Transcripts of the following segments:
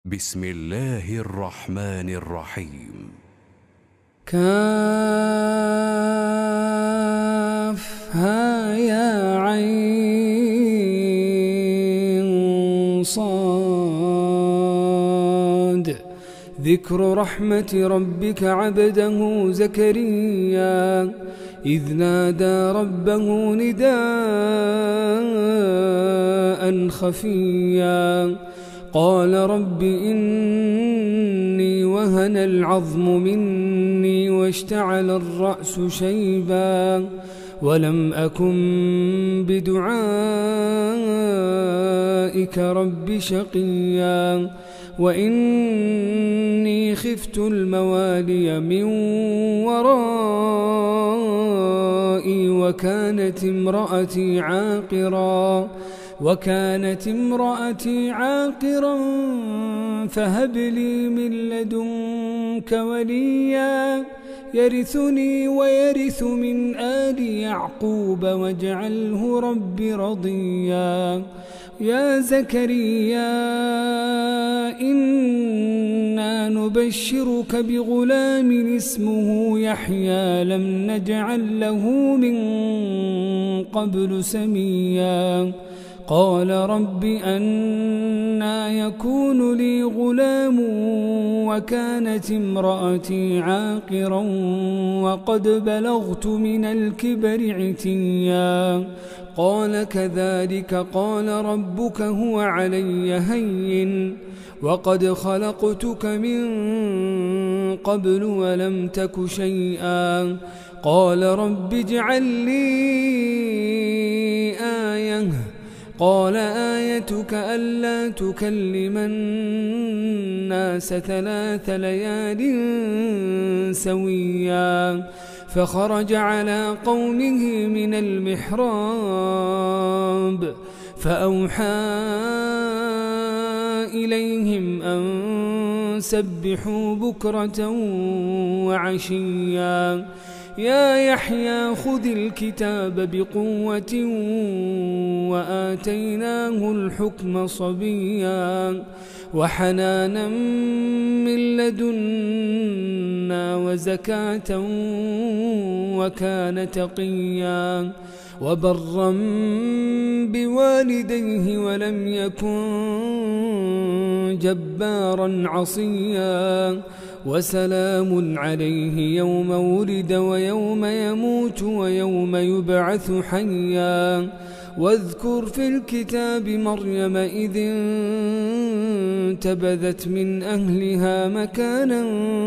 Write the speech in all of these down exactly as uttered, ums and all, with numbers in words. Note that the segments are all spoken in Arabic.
بسم الله الرحمن الرحيم. كافها يا عين صاد. ذكر رحمة ربك عبده زكريا إذ نادى ربه نداء خفيا قال رب إني وهن العظم مني واشتعل الرأس شيبا ولم أكن بدعائك رب شقيا وإني خفت الموالي من ورائي وكانت امرأتي عاقرا وكانت امرأتي عاقرا فهب لي من لدنك وليا يرثني ويرث من آل يعقوب واجعله رب رضيا. يا زكريا إنا نبشرك بغلام اسمه يحيى لم نجعل له من قبل سميا قال رب أنى يكون لي غلام وكانت امرأتي عاقرا وقد بلغت من الكبر عتيا قال كذلك قال ربك هو علي هين وقد خلقتك من قبل ولم تك شيئا قال رب اجعل لي آية قال آيتك ألا تكلم الناس ثلاث ليال سويا فخرج على قومه من المحراب فأوحى إليهم أن سبحوا بكرة وعشيا يا يحيى خذ الكتاب بقوة وآتيناه الحكم صبيا وحنانا من لدنا وزكاة وكان تقيا وبرا بوالديه ولم يكن جبارا عصيا وسلام عليه يوم ولد ويوم يموت ويوم يبعث حيا واذكر في الكتاب مريم إذ انتبذت من أهلها مكانا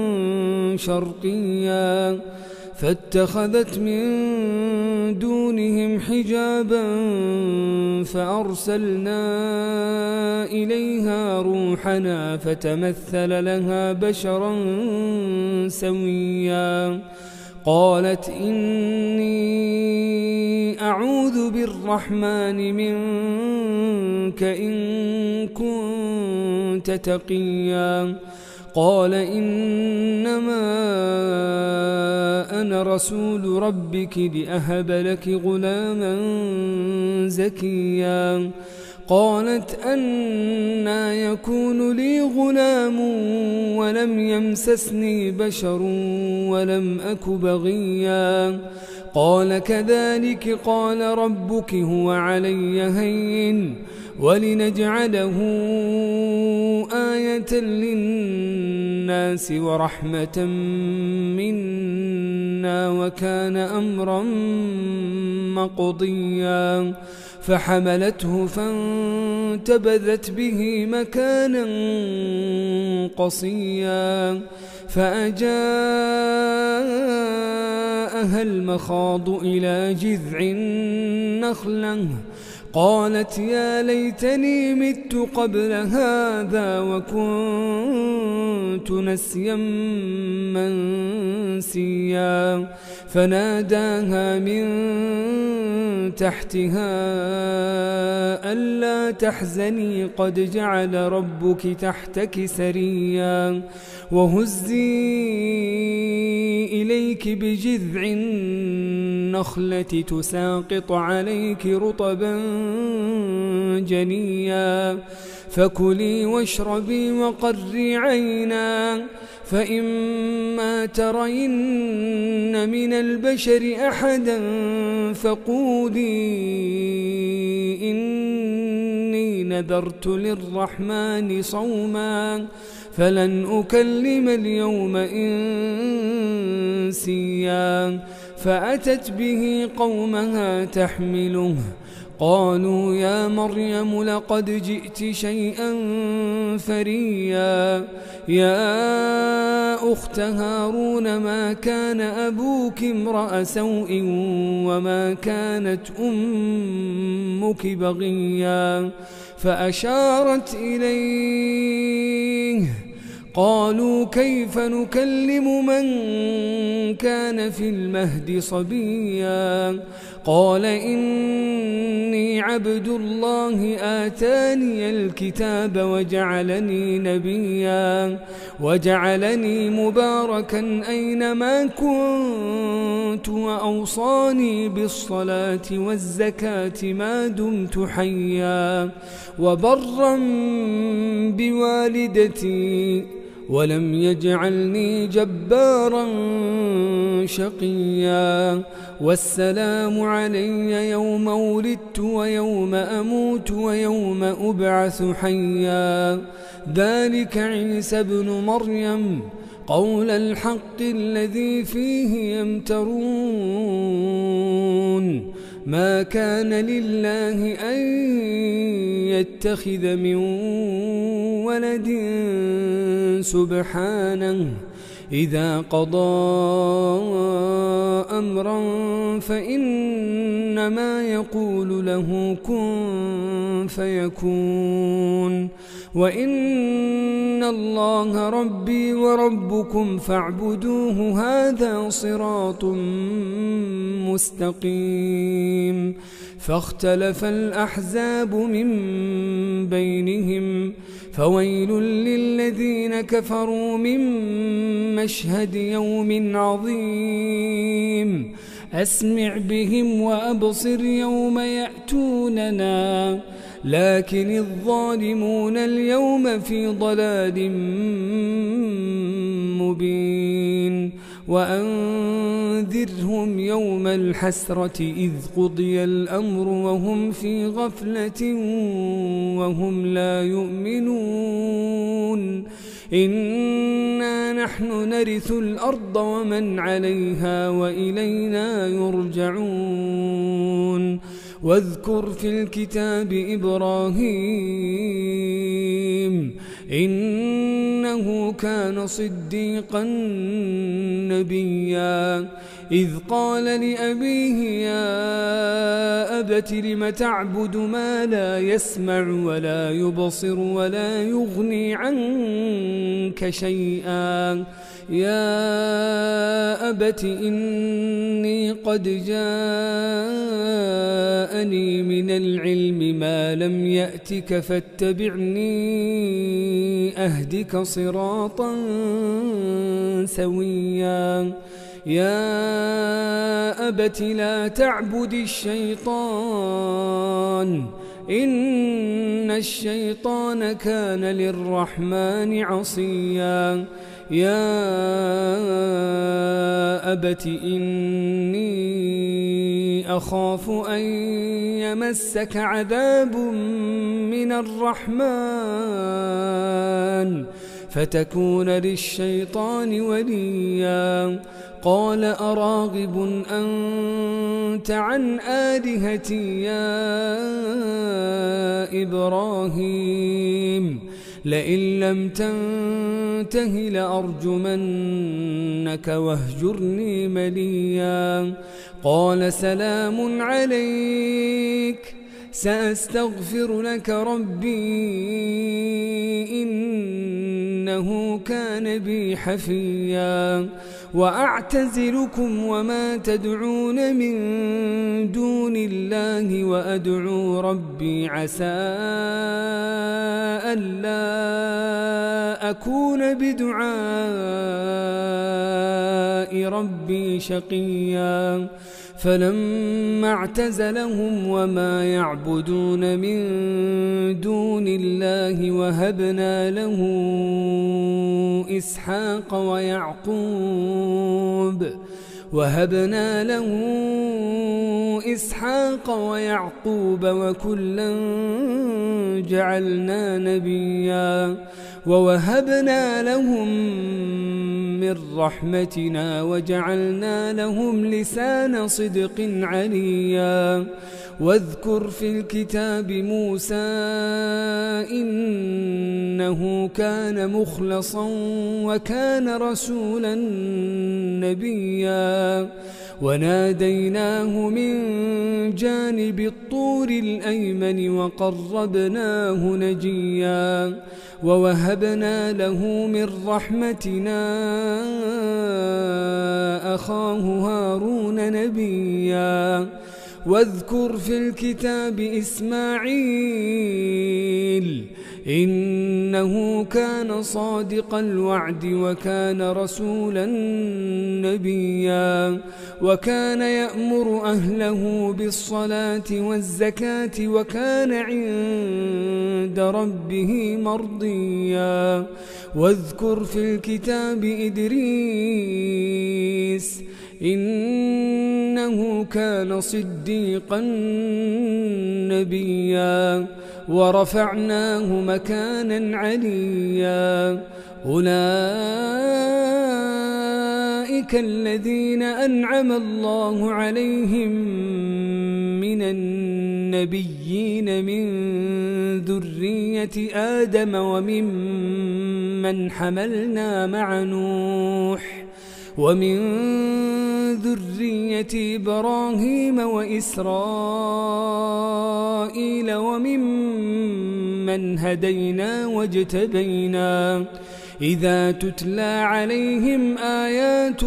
شرقيا فاتخذت من دونهم حجابا فأرسلنا إليها روحنا فتمثل لها بشرا سويا قالت إني أعوذ بالرحمن منك إن كنت تقيا قال إنما أنا رسول ربك لأهب لك غلاما زكيا قالت أنى يكون لي غلام ولم يمسسني بشر ولم أك بغيا قال كذلك قال ربك هو علي هين ولنجعله آية للناس ورحمة منا وكان أمرا مقضيا فحملته فانتبذت به مكانا قصيا فأجاءها المخاض إلى جذع النخلة قالت يا ليتني مت قبل هذا وكنت نسيا منسيا فناداها من تحتها ألا تحزني قد جعل ربك تحتك سريا وهزي إليك بجذع النخلة تساقط عليك رطبا جنيا فكلي واشربي وقري عينا فإما ترين من البشر أحدا فقولي إني نذرت للرحمن صوما فلن أكلم اليوم إنسيا فأتت به قومها تحمله قالوا يا مريم لقد جئت شيئا فريا يا أخت هارون ما كان أبوك امرأ سوء وما كانت أمك بغيا فأشارت إليه قالوا كيف نكلم من كان في المهد صبيا قال إني عبد الله آتاني الكتاب وجعلني نبيا وجعلني مباركا أينما كنت وأوصاني بالصلاة والزكاة ما دمت حيا وبرا بوالدتي ولم يجعلني جبارا شقيا والسلام علي يوم ولدت ويوم أموت ويوم أبعث حيا ذلك عيسى ابن مريم قول الحق الذي فيه يمترون ما كان لله أن يتخذ من ولد سبحانه إذا قضى أمرا فإنما يقول له كن فيكون وإن الله ربي وربكم فاعبدوه هذا صراط مستقيم فاختلف الأحزاب من بينهم فويل للذين كفروا من مشهد يوم عظيم أسمع بهم وأبصر يوم يأتوننا لكن الظالمون اليوم في ضلال مبين وأنذرهم يوم الحسرة إذ قضي الأمر وهم في غفلة وهم لا يؤمنون إنا نحن نرث الأرض ومن عليها وإلينا يرجعون واذكر في الكتاب إبراهيم إنه كان صديقا نبيا إذ قال لأبيه يا أبت لم تعبد ما لا يسمع ولا يبصر ولا يغني عنك شيئا يا أبت إني قد جاءني من العلم ما لم يأتك فاتبعني أهدك صراطا سويا يا أبت لا تعبد الشيطان إن الشيطان كان للرحمن عصيا يا أبت إني أخاف أن يمسك عذاب من الرحمن فتكون للشيطان وليا قال أراغب أنت عن آلهتي يا إبراهيم لئن لم تنته لأرجمنك واهجرني مليا قال سلام عليك سأستغفر لك ربي إنه كان بي حفيا وأعتزلكم وما تدعون من دون الله وأدعو ربي عسى ألا أكون بدعاء ربي شقيا فلما اعتزلهم وما يعبدون من دون الله وهبنا له إسحاق ويعقوب وهبنا له إسحاق ويعقوب وكلا جعلنا نبيا ووهبنا لهم من رحمتنا وجعلنا لهم لسان صدق عليا واذكر في الكتاب موسى إنه كان مخلصا وكان رسولا نبيا وناديناه من جانب الطور الأيمن وقربناه نجيا ووهبنا له من رحمتنا أخاه هارون نبيا واذكر في الكتاب إسماعيل إنه كان صادق الوعد وكان رسولا نبيا وكان يأمر أهله بالصلاة والزكاة وكان عند ربه مرضيا واذكر في الكتاب إدريس إنه كان صديقا نبيا ورفعناه مكانا عليا أولئك الذين أنعم الله عليهم من النبيين من ذرية آدم وممن حملنا مع نوح ومن ذرية إبراهيم وإسرائيل وممن هدينا واجتبينا إذا تتلى عليهم آيات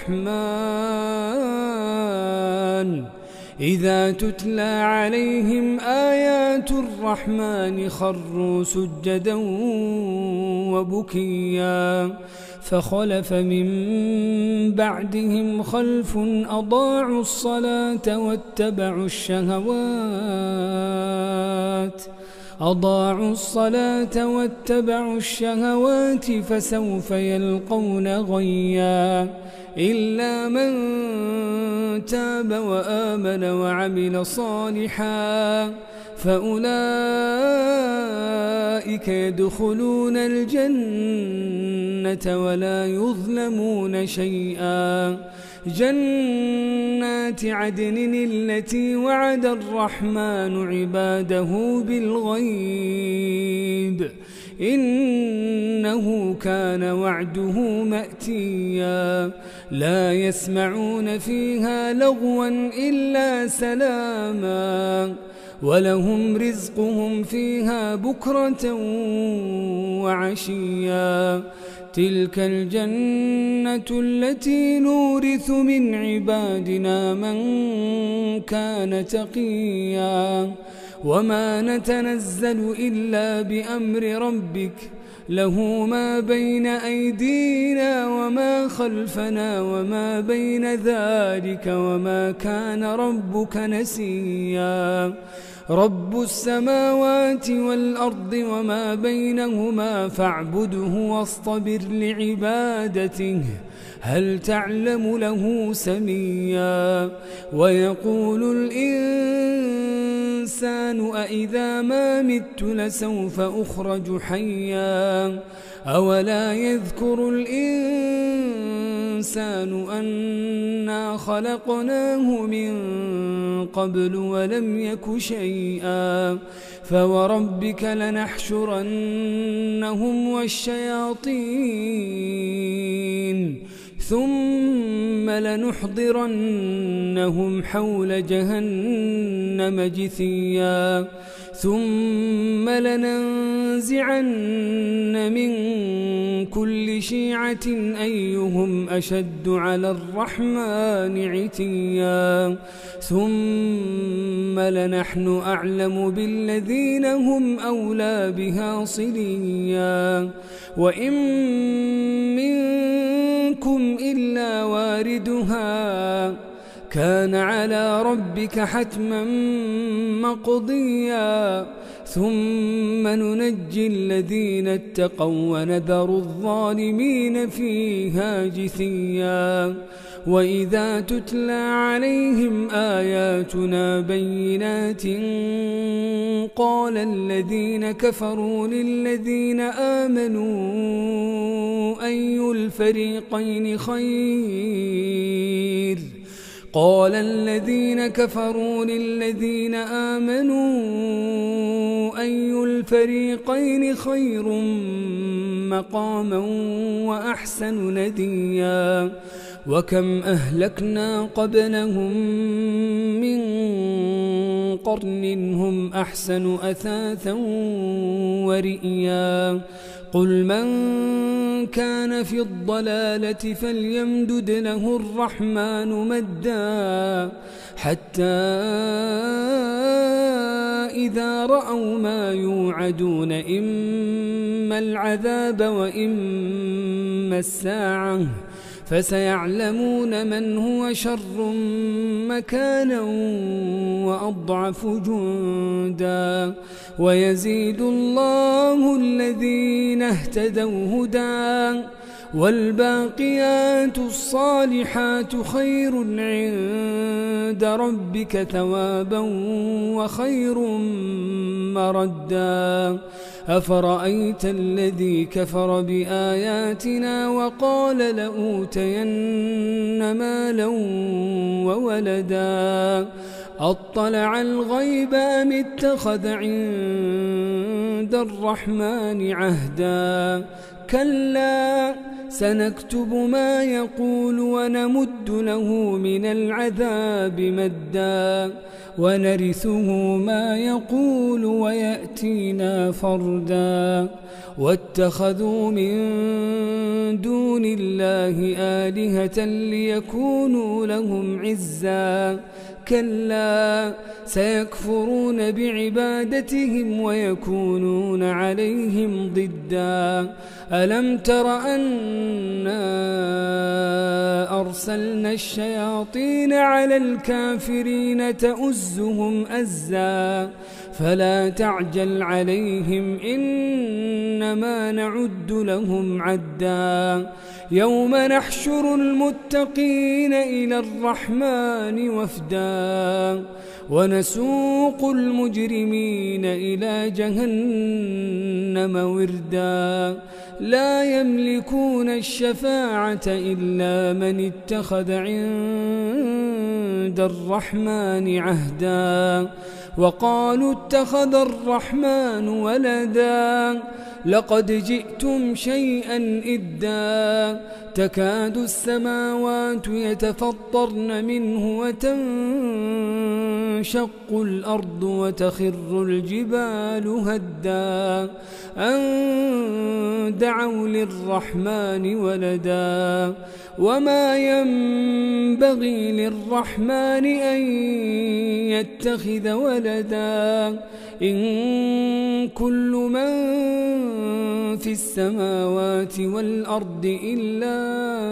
الرحمن إذا تتلى عليهم آيات الرحمن خروا سجدا وبكيا فخلف من بعدهم خلف أضاعوا الصلاة واتبعوا الشهوات أضاعوا الصلاة واتبعوا الشهوات فسوف يلقون غيا إلا من تاب وآمن وعمل صالحا فأولئك يدخلون الجنة ولا يظلمون شيئا جنات عدن التي وعد الرحمن عباده بالغيب إنه كان وعده مأتيا لا يسمعون فيها لغوا إلا سلاما ولهم رزقهم فيها بكرة وعشيا تلك الجنة التي نورث من عبادنا من كان تقيا وما نتنزل إلا بأمر ربك له ما بين أيدينا وما خلفنا وما بين ذلك وما كان ربك نسيا رب السماوات والأرض وما بينهما فاعبده واصطبر لعبادته هل تعلم له سميا ويقول الإنسان أإذا ما مت لسوف أخرج حيا أولا يذكر الإنسان أنا خلقناه من قبل ولم يك شيئا فوربك لنحشرنهم والشياطين ثم لنحضرنهم حول جهنم جثيا ثم لننزعن من كل شيعة أيهم أشد على الرحمن عتيا ثم لنحن أعلم بالذين هم أولى بها صليا وإن منكم إلا واردها كان على ربك حتما مقضيا ثم ننجي الذين اتقوا ونذر الظالمين فيها جثيا وإذا تتلى عليهم آياتنا بينات قال الذين كفروا للذين آمنوا أي الفريقين خير قال الذين كفروا للذين آمنوا أي الفريقين خير مقاما وأحسن نديا وكم أهلكنا قبلهم من قرن هم أحسن أثاثا ورئيا قل من كان في الضلالة فليمدد له الرحمن مدا حتى إذا رأوا ما يوعدون إما العذاب وإما الساعة فسيعلمون من هو شر مكانا وأضعف جندا ويزيد الله الذين اهتدوا هدى والباقيات الصالحات خير عند ربك ثوابا وخير مردا أفرأيت الذي كفر بآياتنا وقال لأوتين مالا وولدا أطلع الغيب أم اتخذ عند الرحمن عهدا كلا سنكتب ما يقول ونمد له من العذاب مدا ونرثه ما يقول ويأتينا فردا واتخذوا من دون الله آلهة ليكونوا لهم عزا كلا سيكفرون بعبادتهم ويكونون عليهم ضدا ألم تر أنا أرسلنا الشياطين على الكافرين تؤزهم أزا فلا تعجل عليهم إنما نعد لهم عدا يوم نحشر المتقين إلى الرحمن وفدا ونسوق المجرمين إلى جهنم وردا لا يملكون الشفاعة إلا من اتخذ عند الرحمن عهدا وقالوا اتخذ الرحمن ولدا لقد جئتم شيئا إدا تكاد السماوات يتفطرن منه وتنشق الأرض وتخر الجبال هدا أن دعوا للرحمن ولدا وما ينبغي للرحمن أن يتخذ ولدا إن كل من في السماوات والأرض إلا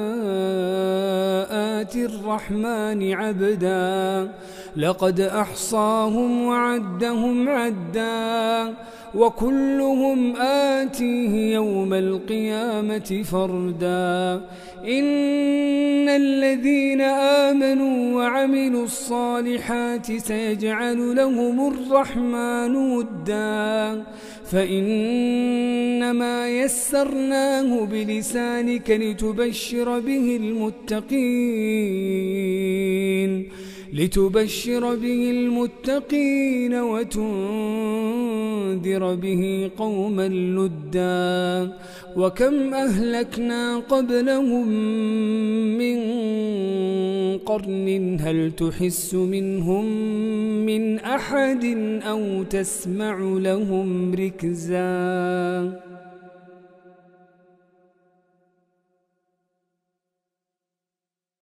آتي الرحمن عبدا لقد أحصاهم وعدهم عدا وكلهم آتيه يوم القيامة فردا إن الذين آمنوا وعملوا الصالحات سيجعل لهم الرحمن ودا فإنما يسرناه بلسانك لتبشر به المتقين لتبشر به المتقين وتنذر به قوما لدا وكم أهلكنا قبلهم من قرن هل تحس منهم من أحد أو تسمع لهم ركزا.